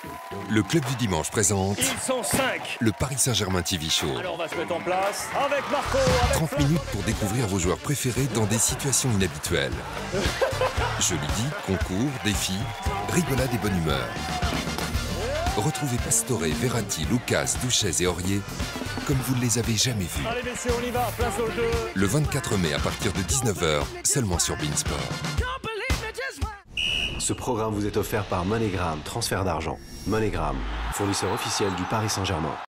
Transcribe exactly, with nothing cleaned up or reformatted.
Le Club du Dimanche présente Ils sont cinq. le Paris Saint-Germain T V Show. Alors on va se mettre en place avec Marco, avec trente Flo. minutes pour découvrir vos joueurs préférés dans des situations inhabituelles. Je lui dis, concours, défis, rigolade et bonne humeur. Retrouvez Pastore, Verratti, Lucas, Douchez et Aurier comme vous ne les avez jamais vus. Allez messieurs, on y va, place au jeu. Le vingt-quatre mai à partir de dix-neuf heures, seulement sur Beansport. Ce programme vous est offert par MoneyGram, transfert d'argent. MoneyGram, fournisseur officiel du Paris Saint-Germain.